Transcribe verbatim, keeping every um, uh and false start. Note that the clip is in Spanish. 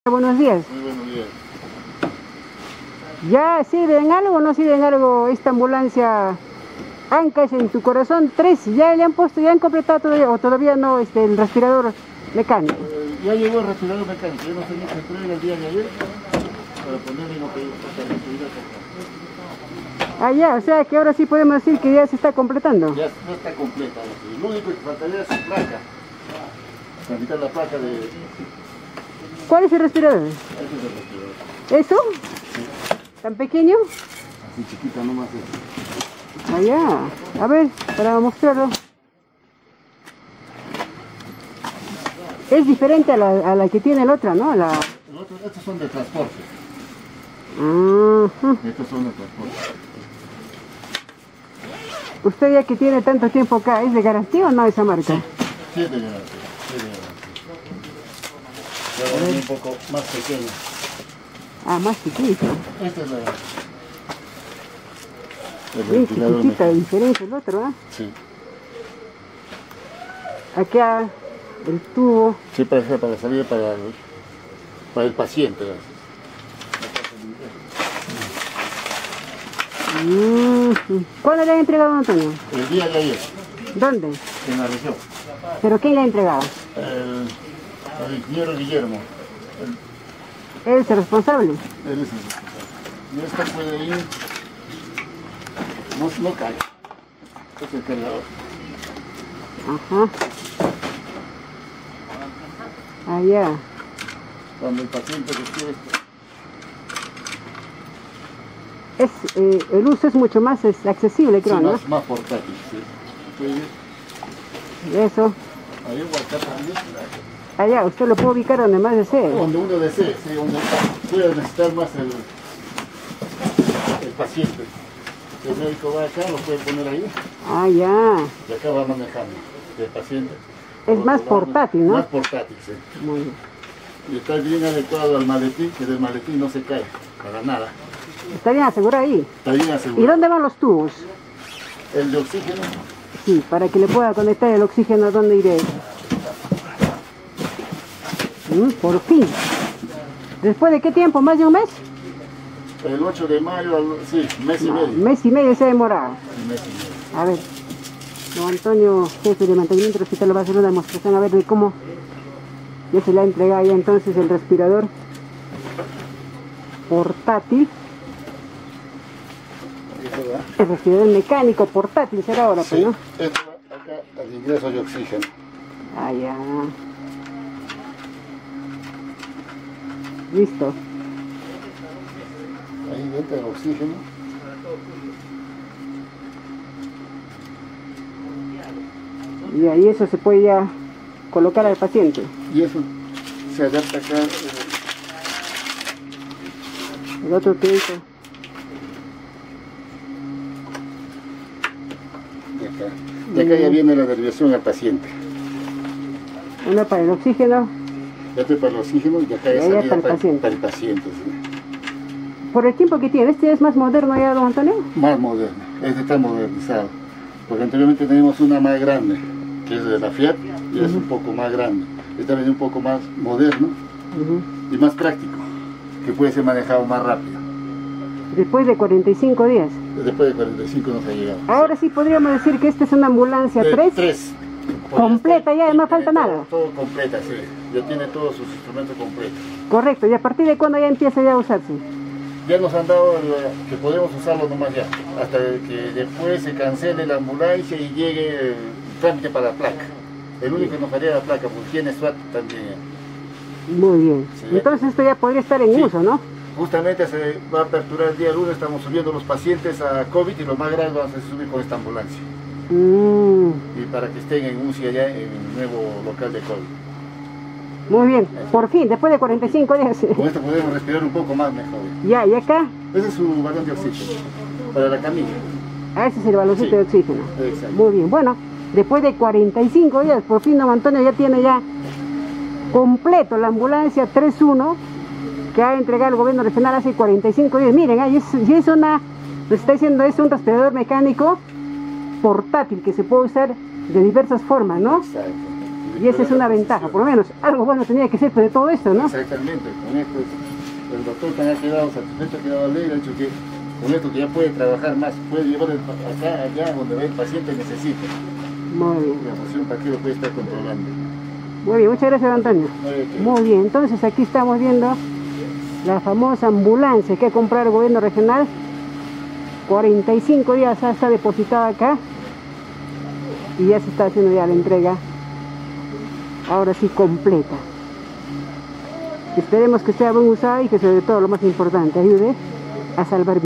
Buenos días. Muy buenos días. ¿Ya sirven algo o no sirven algo esta ambulancia? Ancas en tu corazón, tres, ¿ya le han puesto, ya han completado todavía o todavía no este, el respirador mecánico? Eh, ya llegó el respirador mecánico, yo no tenía que esperar el día de ayer para ponerle lo que para respirar acá. Ah, ya, o sea que ahora sí podemos decir que ya se está completando. Ya no está completa, lo único que faltaría es su placa. Para quitar la placa de... ¿Cuál es el respirador? Ese es el respirador. ¿Eso? Sí. ¿Tan pequeño? Así chiquita nomás es. Ah, ya. A ver, para mostrarlo. Es diferente a la, a la que tiene el otra, ¿no? La... El otro, estos son de transporte. Uh-huh. Estos son de transporte. Usted ya que tiene tanto tiempo acá, ¿es de garantía o no esa marca? Sí, sí es de garantía. Sí es de garantía. Pero es un poco más pequeño. Ah, más chiquito. Esta es la... El Bien ventilador chiquitita, mecánico. diferente el otro, ¿ah? ¿eh? Sí. Acá el tubo. Sí, para, para salir para el, para el paciente. Mm. ¿Cuándo le han entregado a Antonio? El día de ayer, ¿Dónde? en la región. ¿Pero quién le ha entregado? El, el ingeniero Guillermo. El, Él es el responsable. él es el responsable. Y esta puede ir. No, no cae. Este es el cargador. Ajá. Allá. Cuando el paciente recibe esto. Es, eh, el uso es mucho más es, accesible, creo, Sí, ¿no? más, más portátil, sí. Puede ir Eso. ahí o acá también. Allá, usted lo puede ubicar donde más desee. Donde uno desee, sí, donde puede necesitar más el, el paciente. El médico va acá, lo puede poner ahí, Ah, ya. y acá va manejando el paciente. Es Por más otro lado, portátil, ¿no? Más portátil, sí. Muy bien. Y está bien adecuado al maletín, que del maletín no se cae, para nada. Está bien asegurado ahí. Está bien ¿Y asegurado. dónde van los tubos? El de oxígeno, Sí, para que le pueda conectar el oxígeno, ¿dónde iré? Mm, por fin. ¿Después de qué tiempo? ¿Más de un mes? el ocho de mayo, al- sí, mes y No, medio. mes y medio se ha demorado. Un mes y medio. A ver, don Antonio, jefe de mantenimiento del hospital, le va a hacer una demostración a ver de cómo ya se le ha entregado ya entonces el respirador portátil. Eso va. El respirador mecánico portátil será ahora, pues, Sí, ¿no? esto va acá al ingreso de oxígeno. Ah, ya. Listo. Ahí entra el oxígeno. Y ahí eso se puede ya colocar al paciente. Y eso se adapta acá. eh, El otro que hizo. de acá. De acá ya viene la derivación al paciente. Uno para el oxígeno. Este para el oxígeno y de acá Y ya ahí salida para el para, paciente. para el paciente. Sí. Por el tiempo que tiene, ¿este es más moderno ya, don Antonio? Más moderno, este está modernizado. Porque anteriormente teníamos una más grande, que es de la Fiat, y es un poco más grande. Este viene un poco más moderno Uh-huh. y más práctico, que puede ser manejado más rápido. Después de cuarenta y cinco días. Después de cuarenta y cinco nos ha llegado. Ahora sí podríamos decir que esta es una ambulancia De- tres. tres. Completa ya, no falta Tiene nada. Todo, todo completa, sí. Ya tiene todos sus instrumentos completos. Correcto, ¿y a partir de cuándo ya empieza ya a usarse? Ya nos han dado el- que podemos usarlo nomás ya, hasta que después se cancele la ambulancia y llegue el trámite para la placa. El único que nos haría la placa, porque tiene SWAT también. Muy bien. Sí. Entonces esto ya podría estar en Sí. uso, ¿no? Justamente se va a aperturar el día lunes, estamos subiendo los pacientes a COVID y los más graves vamos a subir con esta ambulancia. Mm, Y para que estén en U C I allá en el nuevo local de COVID. muy bien, por fin, después de cuarenta y cinco días. Con esto podemos respirar un poco más mejor. Ya, y acá, Ese es su balón de oxígeno, para la camilla. ah, ese es el baloncito Sí. de oxígeno. Exacto. Muy bien, bueno, después de cuarenta y cinco días, por fin don Antonio ya tiene ya completo la ambulancia tres uno que ha entregado el gobierno regional hace cuarenta y cinco días. Miren, ahí es, y es una, lo está diciendo, es un respirador mecánico portátil que se puede usar de diversas formas, ¿no? Exacto. Y esa es una ventaja, por lo menos algo bueno tenía que ser de todo esto, ¿no? Exactamente, con esto el doctor también ha quedado satisfecho, ha quedado alegre, ha dicho que con esto que ya puede trabajar más, puede llevar el, acá, allá donde el paciente necesita. Muy bien. La posición para que lo puede estar controlando. Muy bien, muchas gracias, Antonio. Muy bien, entonces aquí estamos viendo la famosa ambulancia que ha comprado el gobierno regional. cuarenta y cinco días ya está depositada acá y ya se está haciendo ya la entrega, ahora sí completa. Esperemos que sea bien usada y que sobre todo lo más importante ayude a salvar vidas.